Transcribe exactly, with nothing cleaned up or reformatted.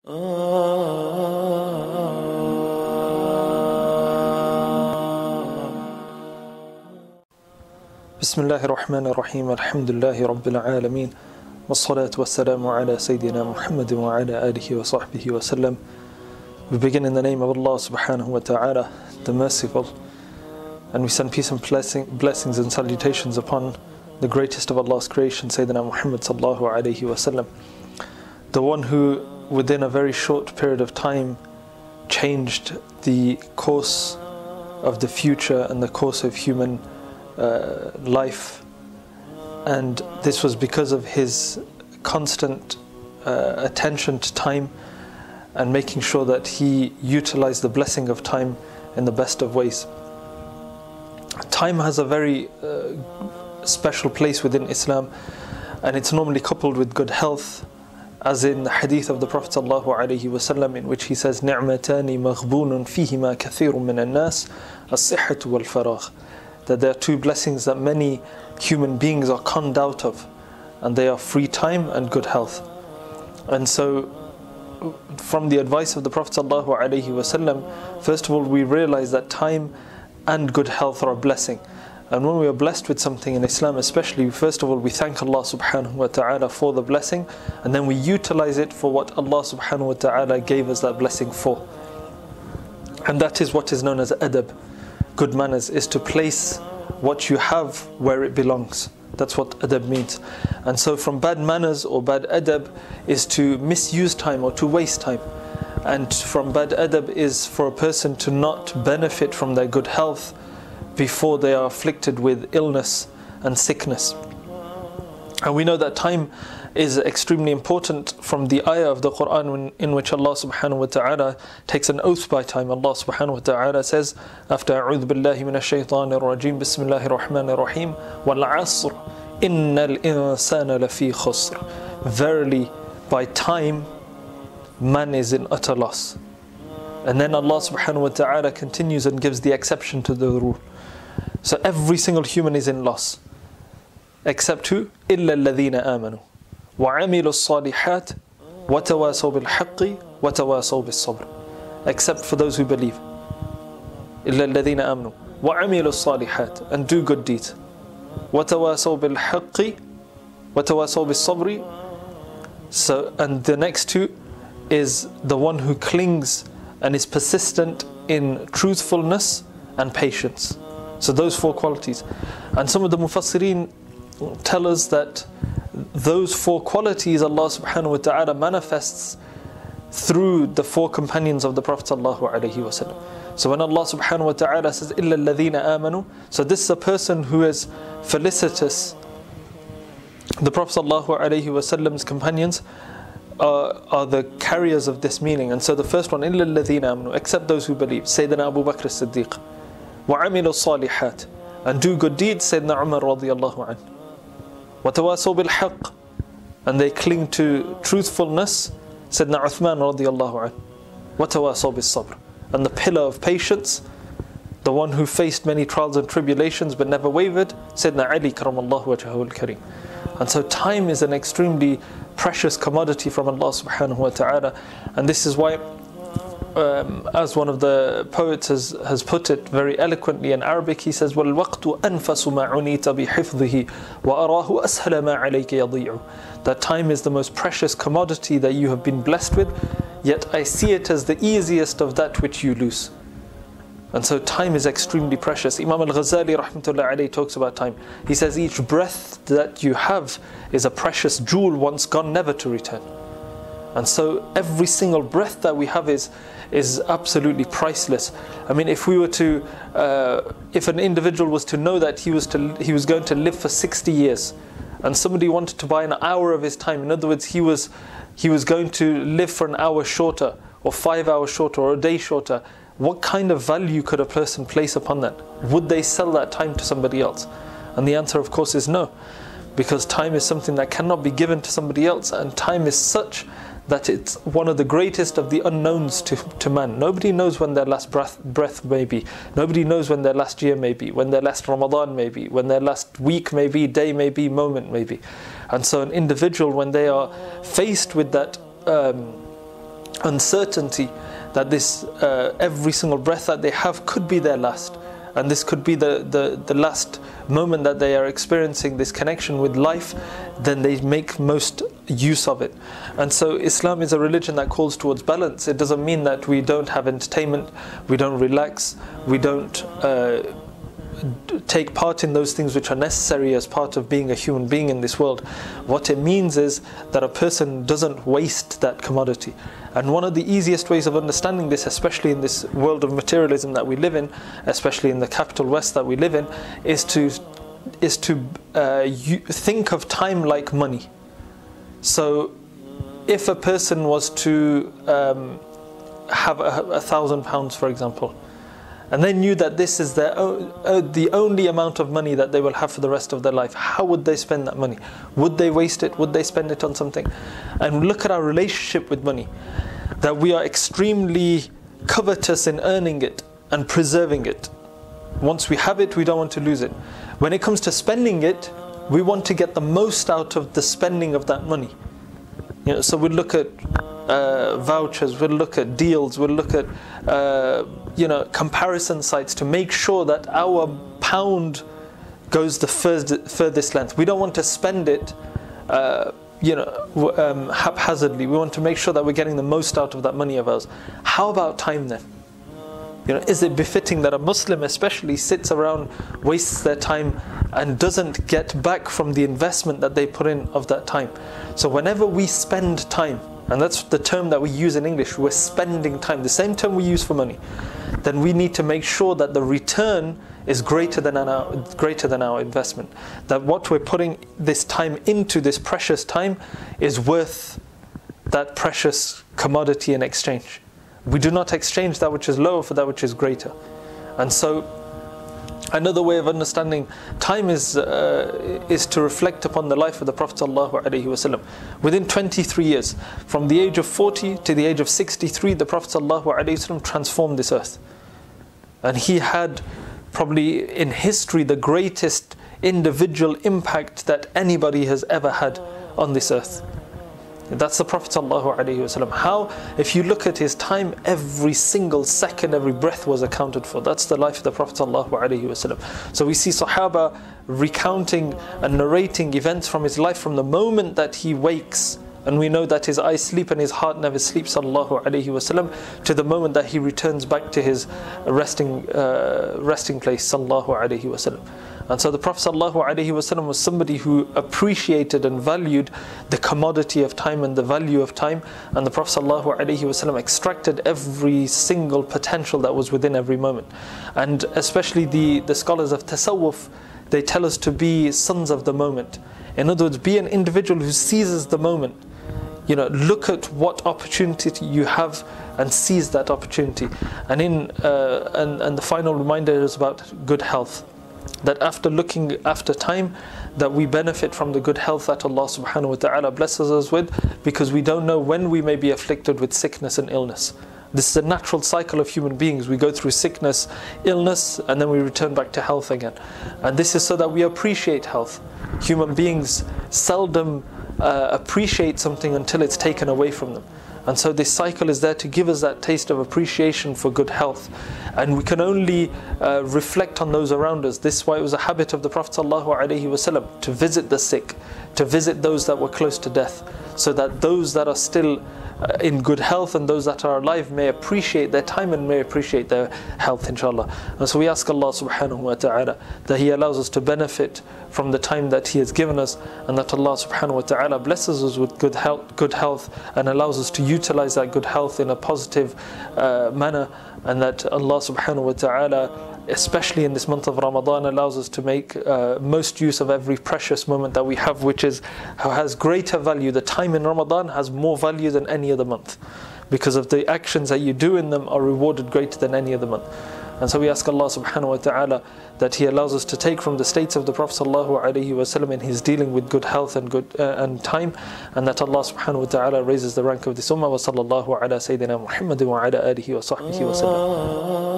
بسم الله الرحمن الرحيم الحمد لله رب العالمين والصلاة والسلام على سيدنا محمد وعلى آله وصحبه وسلم. We begin in the name of Allah subhanahu wa ta'ala, the merciful, and we send peace and blessing, blessings and salutations upon the greatest of Allah's creation, Sayyidina Muhammad sallallahu alayhi wa sallam, the one who within a very short period of time changed the course of the future and the course of human uh, life. And this was because of his constant uh, attention to time and making sure that he utilized the blessing of time in the best of ways. Time has a very uh, special place within Islam, and it's normally coupled with good health, as in the hadith of the Prophet sallallahu alaihi wasallam, in which he says, "Ni'matani maghbunun fihima kathirun min an-nas, as-sihhatu wal-faragh." That there are two blessings that many human beings are conned out of, and they are free time and good health. And so, from the advice of the Prophet sallallahu alaihi wasallam, first of all, we realize that time and good health are a blessing. And when we are blessed with something in Islam especially, first of all, we thank Allah subhanahu wa ta'ala for the blessing, and then we utilize it for what Allah subhanahu wa ta'ala gave us that blessing for. And that is what is known as adab. Good manners is to place what you have where it belongs. That's what adab means. And so from bad manners or bad adab is to misuse time or to waste time. And from bad adab is for a person to not benefit from their good health before they are afflicted with illness and sickness. And we know that time is extremely important from the ayah of the Quran in which Allah subhanahu wa ta'ala takes an oath by time. Allah subhanahu wa ta'ala says, after أعوذ بالله من الشيطان الرجيم بسم الله الرحمن الرحيم والعصر إن الإنسان لفي خسر. Verily, by time, man is in utter loss. And then Allah subhanahu wa ta'ala continues and gives the exception to the rule. So every single human is in loss, except who? إِلَّا الَّذِينَ آمَنُوا وَعَمِلُوا الصَّالِحَاتِ وَتَوَاسَوْا بِالْحَقِّ وَتَوَاسَوْا بِالصَّبْرِ. Except for those who believe. إِلَّا الَّذِينَ آمَنُوا وَعَمِلُوا الصَّالِحَاتِ, and do good deeds. وَتَوَاسَوْا بِالْحَقِّ وَتَوَاسَوْا بِالصَّبْرِ. So, and the next two is the one who clings and is persistent in truthfulness and patience. So those four qualities. And some of the Mufassirin tell us that those four qualities Allah subhanahu wa ta'ala manifests through the four companions of the Prophet sallallahu alaihi wasallam. So when Allah subhanahu wa ta'ala says إِلَّا الَّذِينَ آمَنُوا, so this is a person who is felicitous. The Prophet sallallahu alaihi wasallam's companions Uh, are the carriers of this meaning. And so the first one, إِلَّا الَّذِينَ آمَنُوا, except those who believe. Sayyidina Abu Bakr as-Siddiq. وَعَمِلُوا الصَّالِحَاتِ, and do good deeds. Sayyidina Umar radiyallahu anhu. وَتَوَاسَوْا بِالْحَقِّ, and they cling to truthfulness. Sayyidina Uthman radiyallahu anhu. وَتَوَاسَوْا بِالصَّبْرِ, and the pillar of patience, the one who faced many trials and tribulations but never wavered. Sayyidina Ali karamallahu wajhahu al-kareem. And so time is an extremely precious commodity from Allah subhanahu wa ta'ala. And this is why, um, as one of the poets has, has put it very eloquently in Arabic, he says, وَالْوَقْتُ أَنْفَسُ مَا عُنِيتَ بِحِفْظِهِ وَأَرَاهُ أَسْهَلَ مَا عَلَيْكَ يَضِيعُ. That time is the most precious commodity that you have been blessed with, yet I see it as the easiest of that which you lose. And so time is extremely precious. Imam al-Ghazali rahmatullah alayhi talks about time. He says each breath that you have is a precious jewel once gone, never to return. And so every single breath that we have is is absolutely priceless. I mean, if we were to, uh, if an individual was to know that he was to he was going to live for sixty years, and somebody wanted to buy an hour of his time, in other words, he was he was going to live for an hour shorter, or five hours shorter, or a day shorter, what kind of value could a person place upon that? Would they sell that time to somebody else? And the answer, of course, is no. Because time is something that cannot be given to somebody else, and time is such that it's one of the greatest of the unknowns to, to man. Nobody knows when their last breath, breath may be. Nobody knows when their last year may be, when their last Ramadan may be, when their last week may be, day may be, moment may be. And so an individual, when they are faced with that um, uncertainty that this uh, every single breath that they have could be their last, and this could be the, the, the last moment that they are experiencing this connection with life, then they make most use of it. And so Islam is a religion that calls towards balance. It doesn't mean that we don't have entertainment, we don't relax, we don't uh, take part in those things which are necessary as part of being a human being in this world. What it means is that a person doesn't waste that commodity. And one of the easiest ways of understanding this, especially in this world of materialism that we live in, especially in the capital West that we live in, is to is to uh, you think of time like money. So if a person was to um, have a, a thousand pounds, for example, and they knew that this is their own, uh, the only amount of money that they will have for the rest of their life, how would they spend that money? Would they waste it? Would they spend it on something? And look at our relationship with money, that we are extremely covetous in earning it and preserving it. Once we have it, we don't want to lose it. When it comes to spending it, we want to get the most out of the spending of that money. You know, so we'll look at uh, vouchers, we'll look at deals, we'll look at uh, you know, comparison sites to make sure that our pound goes the furthest, furthest length. We don't want to spend it uh, you know, um, haphazardly. We want to make sure that we're getting the most out of that money of ours. How about time then? You know, is it befitting that a Muslim especially sits around, wastes their time and doesn't get back from the investment that they put in of that time? So whenever we spend time, and that's the term that we use in English, we're spending time, the same term we use for money, then we need to make sure that the return is greater than our, greater than our investment. That what we're putting this time into, this precious time, is worth that precious commodity in exchange. We do not exchange that which is lower for that which is greater. And so another way of understanding time is uh, is to reflect upon the life of the Prophet ﷺ. Within twenty-three years, from the age of forty to the age of sixty-three, the Prophet ﷺ transformed this earth. And he had probably in history the greatest individual impact that anybody has ever had on this earth. That's the Prophet ﷺ. How, if you look at his time, every single second, every breath was accounted for. That's the life of the Prophet ﷺ. So we see Sahaba recounting and narrating events from his life from the moment that he wakes, and we know that his eyes sleep and his heart never sleeps, sallallahu alaihi wasallam, to the moment that he returns back to his resting uh, resting place, sallallahu alaihi wasallam. And so the Prophet ﷺ was somebody who appreciated and valued the commodity of time and the value of time. And the Prophet ﷺ extracted every single potential that was within every moment. And especially the, the scholars of Tasawwuf, they tell us to be sons of the moment. In other words, be an individual who seizes the moment. You know, look at what opportunity you have and seize that opportunity. And in uh, and, and the final reminder is about good health. That after looking after time, that we benefit from the good health that Allah subhanahu wa ta'ala blesses us with, because we don't know when we may be afflicted with sickness and illness. This is a natural cycle of human beings. We go through sickness, illness, and then we return back to health again. And this is so that we appreciate health. Human beings seldom uh, appreciate something until it's taken away from them. And so this cycle is there to give us that taste of appreciation for good health. And we can only uh, reflect on those around us. This is why it was a habit of the Prophet ﷺ to visit the sick, to visit those that were close to death, so that those that are still uh, in good health and those that are alive may appreciate their time and may appreciate their health, inshallah. And so we ask Allah subhanahu wa ta'ala that He allows us to benefit from the time that He has given us, and that Allah subhanahu wa ta'ala blesses us with good health, good health and allows us to utilize that good health in a positive uh, manner, and that Allah subhanahu wa ta'ala, especially in this month of Ramadan, allows us to make uh, most use of every precious moment that we have, which is has greater value. The time in Ramadan has more value than any other month, because of the actions that you do in them are rewarded greater than any other month. And so we ask Allah subhanahu wa ta'ala that He allows us to take from the states of the Prophet sallallahu alaihi wasallam in his dealing with good health and good uh, and time, and that Allah subhanahu wa ta'ala raises the rank of this ummah. Wa sallallahu ala Sayyidina Muhammadin wa ala alihi wa sahbihi wa sallam.